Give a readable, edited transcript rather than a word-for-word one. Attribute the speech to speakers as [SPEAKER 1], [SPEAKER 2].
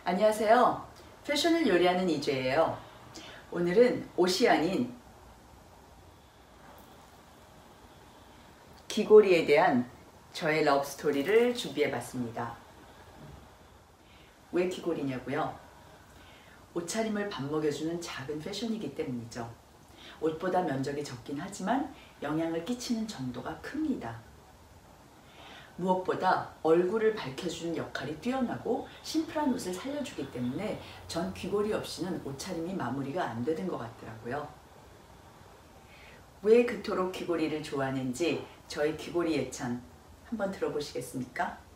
[SPEAKER 1] 안녕하세요. 패션을 요리하는 이주예요. 오늘은 옷이 아닌 귀고리에 대한 저의 러브스토리를 준비해봤습니다. 왜 귀고리냐고요? 옷차림을 밥 먹여주는 작은 패션이기 때문이죠. 옷보다 면적이 적긴 하지만 영향을 끼치는 정도가 큽니다. 무엇보다 얼굴을 밝혀주는 역할이 뛰어나고 심플한 옷을 살려주기 때문에 전 귀고리 없이는 옷차림이 마무리가 안 되는 것 같더라고요. 왜 그토록 귀고리를 좋아하는지 저희 귀고리 예찬 한번 들어보시겠습니까?